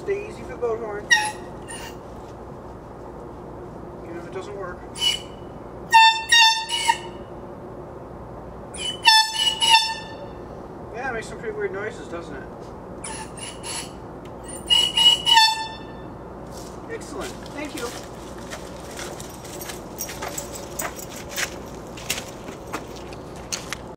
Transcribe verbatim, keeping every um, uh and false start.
Stay easy for the boat horn. Even if it doesn't work. Yeah, it makes some pretty weird noises, doesn't it? Excellent. Thank you.